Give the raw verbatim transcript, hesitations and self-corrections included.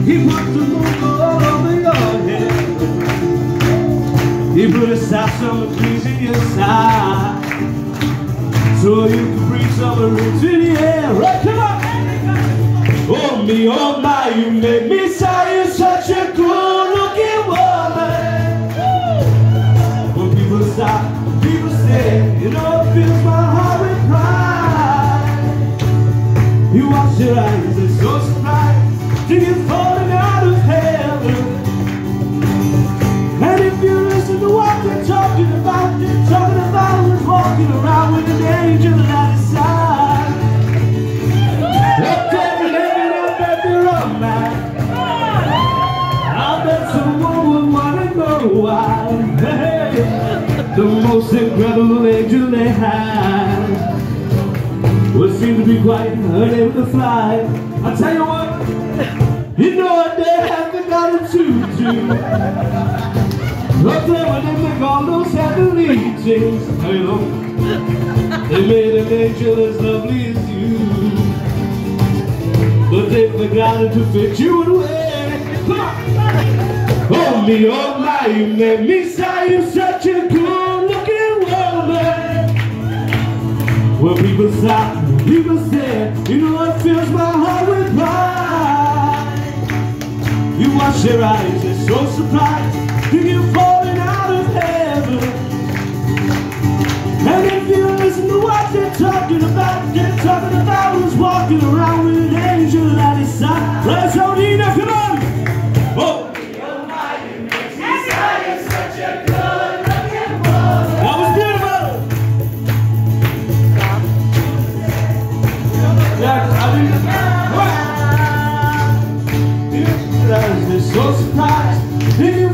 He put the moon all over your head. He put a soft summer breeze in your side, so you can breathe summer into the air. Right, come on! Oh me, oh my, you make me sigh. You're such a good-looking woman. When people stop, people say, you know it fills my heart with pride. You wash your eyes and so surprised to get falling out of heaven. And if you listen to what they're talking about, they're talking about who's walking around with an angel at his side. Up there and living up at the wrong man. I bet someone would want to know why. Hey, the most incredible angel they had would seem to be quite unable to fly. I'll tell you what, you know what they have to got a tutu. Up there when they make all those heavenly things, you know, they made an angel as lovely as you, but they forgot to fit you away. Come on! Oh me, oh my, you made me sigh. You're such a good-looking woman. When people stop, people say, you know what fills my heart with pride. You wash your eyes, you're so surprised to get falling out of heaven. And if you listen to what they're talking about, they're talking about who's walking around with an angel at his side. Right, so Nina, come on! Oh! That was beautiful! Yeah, I mean, what? So surprised.